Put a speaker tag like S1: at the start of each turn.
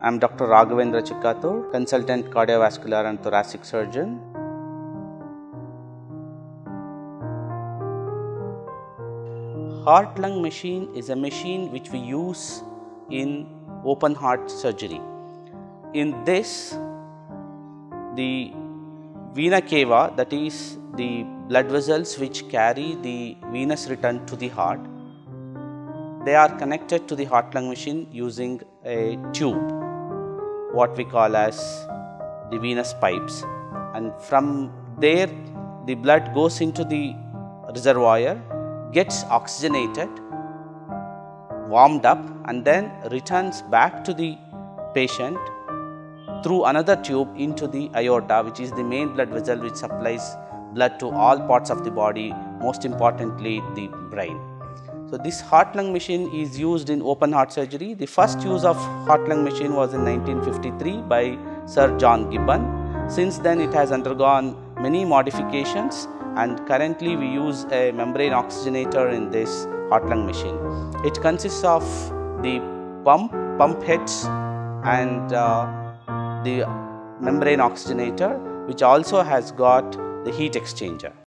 S1: I'm Dr. Raghavendra Chikkatur, Consultant Cardiovascular and Thoracic Surgeon. Heart-lung machine is a machine which we use in open heart surgery. In this, the vena cava, that is the blood vessels which carry the venous return to the heart, they are connected to the heart-lung machine using a tube, what we call as the venous pipes, and from there the blood goes into the reservoir, gets oxygenated, warmed up, and then returns back to the patient through another tube into the aorta, which is the main blood vessel which supplies blood to all parts of the body, most importantly the brain. So this heart-lung machine is used in open heart surgery. The first use of heart-lung machine was in 1953 by Sir John Gibbon. Since then it has undergone many modifications, and currently we use a membrane oxygenator in this heart-lung machine. It consists of the pump heads and the membrane oxygenator, which also has got the heat exchanger.